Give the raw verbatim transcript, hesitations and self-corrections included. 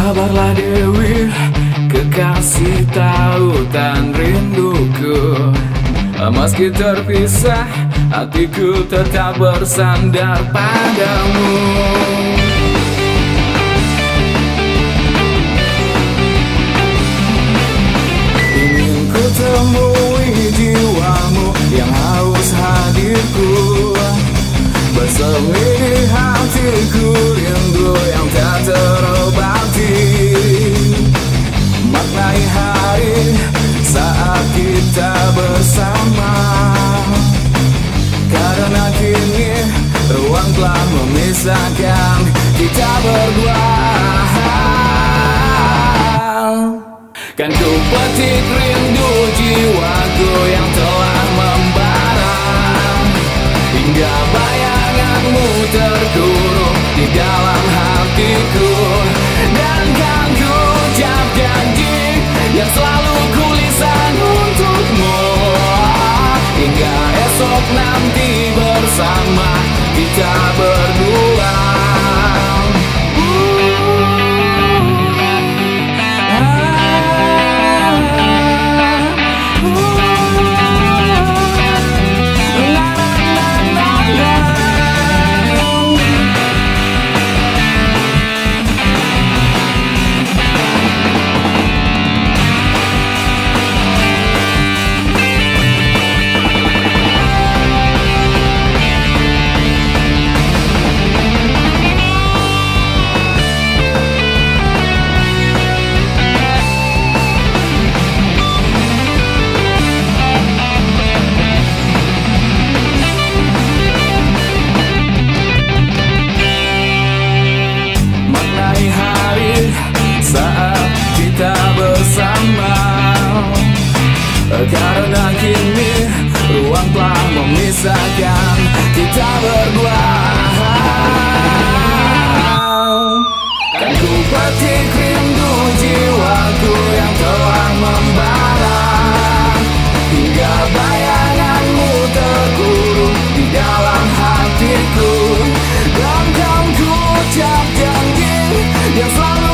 Sabarlah Dewi, kekasih tautan rinduku. Meski terpisah, hatiku tetap bersandar padamu. Ingin ku temui jiwamu yang haus hadirku, bersemi di hatiku rindu yang tak terobati. Maknai hari saat kita bersama, karena kini ruang telah memisahkan kita berdua. Kan ku petik rindu jiwaku yang telah membara, hingga bayanganmu terkurung di dalam hatiku. Dan kan ku ucap janji yang selalu kulisan untukmu, hingga esok nanti bersama kita berdua. Karena kini ruang telah memisahkan kita berdua. Kan ku petik rindu jiwaku yang telah membara, hingga bayanganmu terkurung di dalam hatiku. Dan kan ku ucap janji yang selalu